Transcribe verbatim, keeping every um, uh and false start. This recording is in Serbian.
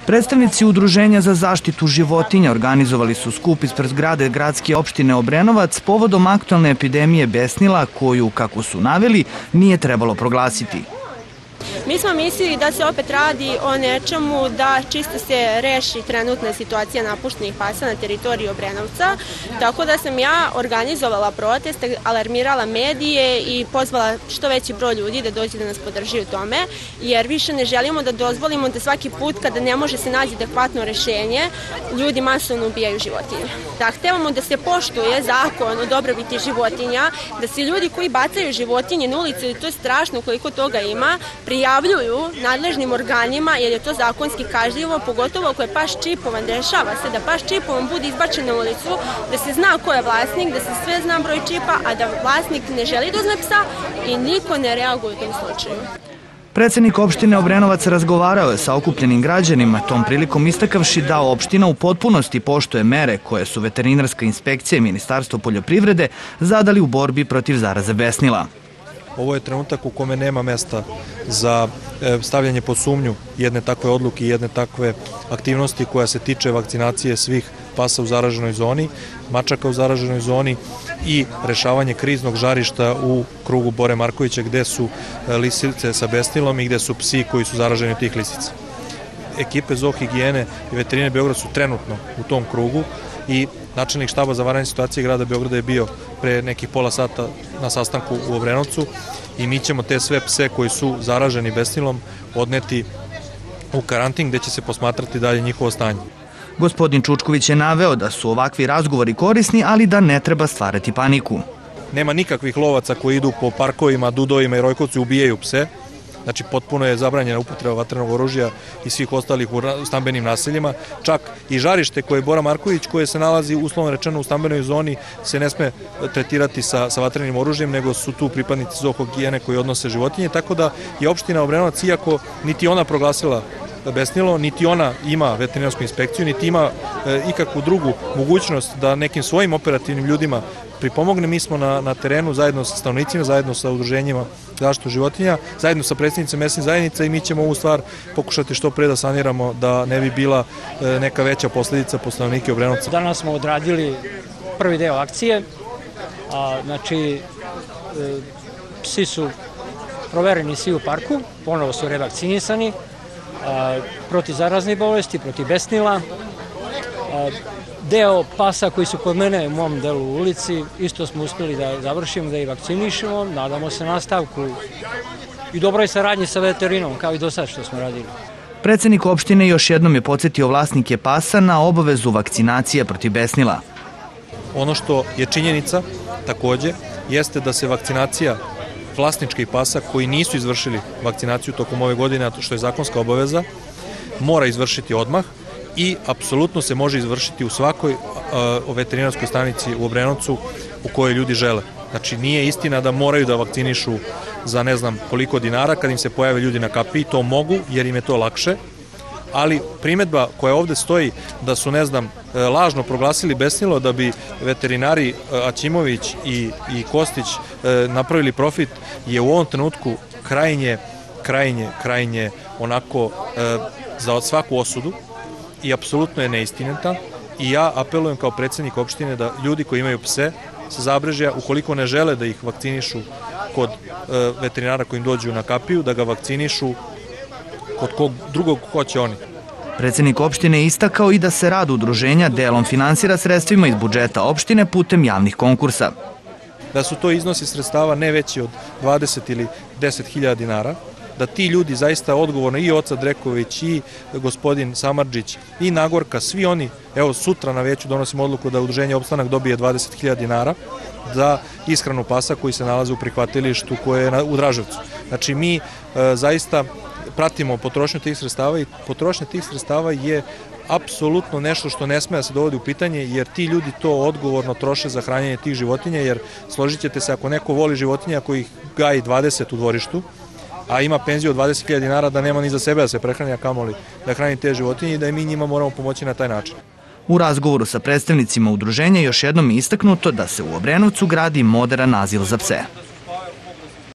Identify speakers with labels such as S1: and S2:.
S1: Predstavnici Udruženja za zaštitu životinja organizovali su skup ispred zgrade gradske opštine Obrenovac povodom aktualne epidemije besnila koju, kako su naveli, nije trebalo proglasiti.
S2: Mi smo mislili da se opet radi o nečemu da čisto se reši trenutna situacija napuštenih pasa na teritoriji Obrenovca, tako da sam ja organizovala protest, alarmirala medije i pozvala što veći broj ljudi da dođe da nas podrži u tome, jer više ne želimo da dozvolimo da svaki put kada ne može se naći adekvatno rešenje, ljudi masovno ubijaju životinje. Zahtevamo da se poštuje zakon o dobrobiti životinja, da se ljudi koji bacaju životinje na ulicu, i to je strašno koliko toga ima, prijavljuju nadležnim organima, jer je to zakonski kažnjivo, pogotovo ako je pas čipovan. Dešava se da pas čipovan bude izbačen na ulicu, da se zna ko je vlasnik, da se sve zna broj čipa, a da vlasnik ne želi da uzme psa i niko ne reaguje u tom slučaju.
S1: Predsednik opštine Obrenovac razgovarao je sa okupljenim građanima, tom prilikom istakavši da opština u potpunosti poštuje mere koje su veterinarska inspekcija i Ministarstvo poljoprivrede zadali u borbi protiv zaraze besnila.
S3: Ovo je trenutak u kome nema mesta za stavljanje pod sumnju jedne takve odluke i jedne takve aktivnosti koja se tiče vakcinacije svih pasa u zaraženoj zoni, mačaka u zaraženoj zoni i rešavanje kriznog žarišta u krugu Bore Markovića gde su lisice sa besnilom i gde su psi koji su zaraženi od tih lisica. Ekipe zoohigijene i veterine Beograd su trenutno u tom krugu i načelnik štaba za vanredne situacije grada Beograda je bio pre nekih pola sata na sastanku u Obrenovcu i mi ćemo te sve pse koji su zaraženi besnilom odneti u karantin gde će se posmatrati dalje njihovo stanje.
S1: Gospodin Čučković je naveo da su ovakvi razgovori korisni, ali da ne treba stvarati paniku.
S3: Nema nikakvih lovaca koji idu po parkovima, Dudovima i Rojkovcu i ubijaju pse. Znači, potpuno je zabranjena upotreba vatrenog oružja i svih ostalih u stambenim naseljima. Čak i žarište koje je Bora Marković, koje se nalazi uslovno rečeno u stambenoj zoni, se ne sme tretirati sa, sa vatrenim oružjem, nego su tu pripadnici zoohigijene koji odnose životinje. Tako da je opština Obrenovac, iako niti ona proglasila besnilo, niti ona ima veterinarsku inspekciju, niti ima e, ikakvu drugu mogućnost da nekim svojim operativnim ljudima pripomogne. Mi smo na, na terenu zajedno sa stanovnicima, zajedno sa udruženjima zaštitu životinja, zajedno sa predsjednicom mesnih zajednica i mi ćemo ovu stvar pokušati što pre da saniramo da ne bi bila e, neka veća posledica po stanovnike Obrenovca.
S4: Danas smo odradili prvi deo akcije, a, znači e, psi su provereni svi u parku, ponovo su revakcinisani, a, protiv zaraznih bolesti, protiv besnila. A, deo pasa koji su kod mene u mom delu u ulici, isto smo uspjeli da završimo, da ih vakcinišemo, nadamo se nastavku i dobroj saradnji sa veterinom, kao i do sad što smo radili.
S1: Predsednik opštine još jednom je podsjetio vlasnike pasa na obavezu vakcinacije protiv besnila.
S3: Ono što je činjenica takođe jeste da se vakcinacija vlasničkih pasa koji nisu izvršili vakcinaciju tokom ove godine, što je zakonska obaveza, mora izvršiti odmah i apsolutno se može izvršiti u svakoj uh, veterinarskoj stanici u Obrenovcu u kojoj ljudi žele. Znači, nije istina da moraju da vakcinišu za ne znam koliko dinara kad im se pojave ljudi na kapiji, to mogu jer im je to lakše, ali primedba koja ovde stoji da su, ne znam, lažno proglasili besnilo da bi veterinari Aćimović i, i Kostić napravili profit je u ovom trenutku krajnje, krajnje, krajnje onako za svaku osudu i apsolutno je neistinita i ja apelujem kao predsednik opštine da ljudi koji imaju pse sa Zabrežja, ukoliko ne žele da ih vakcinišu kod veterinara koji im dođu na kapiju, da ga vakcinišu kod kog drugog hoće oni.
S1: Predsednik opštine je istakao i da se rad udruženja delom finansira sredstvima iz budžeta opštine putem javnih konkursa.
S3: Da su to iznosi sredstava ne veći od dvadeset ili deset hiljada dinara, da ti ljudi zaista odgovorno, i Oca Dreković, i gospodin Samardžić, i Nagorka, svi oni, evo sutra na veću donosimo odluku da udruženje Opstanak dobije dvadeset hiljada dinara za ishranu pasa koji se nalaze u prihvatilištu koje je u Draževcu. Znači mi e, zaista pratimo potrošnju tih sredstava i potrošnja tih sredstava je apsolutno nešto što ne sme da se dovodi u pitanje, jer ti ljudi to odgovorno troše za hranjenje tih životinja, jer složit ćete se, ako neko voli životinja koji ih gaji dvadeset u dvorištu, a ima penziju od dvadeset hiljada dinara, da nema ni za sebe da se prehrani, a kamoli da hrani te životinje i da mi njima moramo pomoći na taj način.
S1: U razgovoru sa predstavnicima udruženja još jednom je istaknuto da se u Obrenovcu gradi moderan azil za pse.